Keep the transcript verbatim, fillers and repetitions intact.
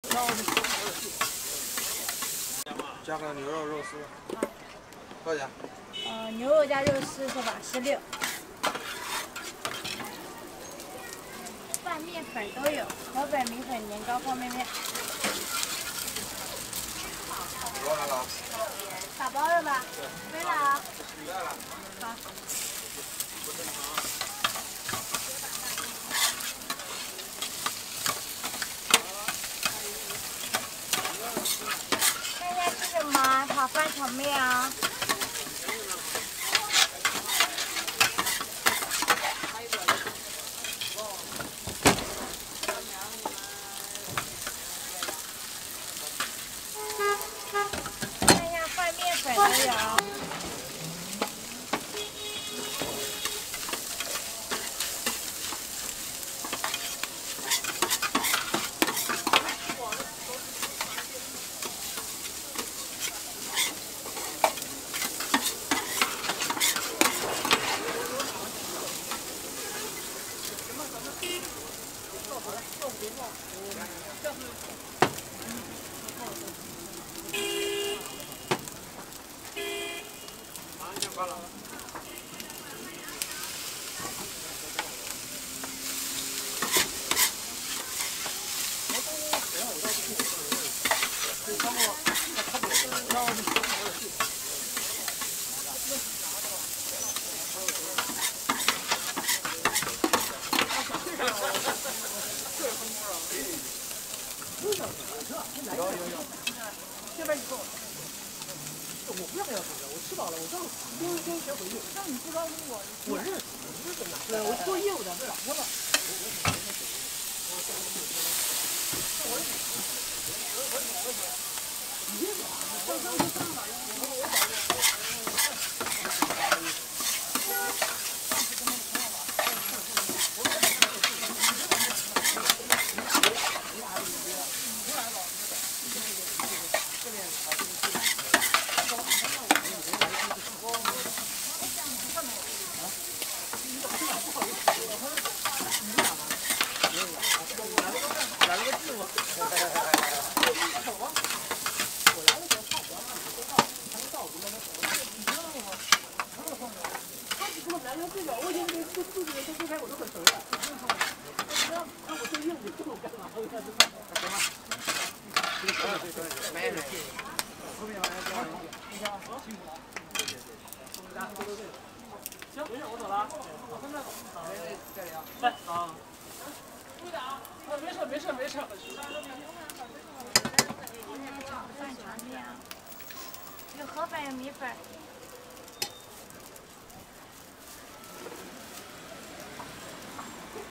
加个牛肉肉丝。好。多少钱？ 呃，牛肉加肉丝是吧？十六。拌面粉都有，河粉、米粉、年糕、方便面。 多少了？ 打包了吧？对。没了啊。 没了。 好。 看一下是什么？炒饭、炒面啊。看一下拌面粉都有。 有有有，这边以后，我不要给他回来，我吃饱了，我让先先先回去。那你不知道我，我认识，我认识的，对，我做业务的，早上了。你别管，上上就上吧，我我早来了个字幕。我来的时候差不多，还没到，我就让他走了。你知道吗？他这个放着，他只给我来了这个，我以前这这这几个都不开，我都很熟的。我知道，那我做业务你跟我干嘛？我干什么？行吧。对对对，没事。后面往下交流。你好，辛苦了。谢谢谢谢。对对对。行，没事，我走了。好，现在走。好，这里啊。来，好。注意点啊！啊，没事没事没事。 饭炒面啊，有河粉有米粉。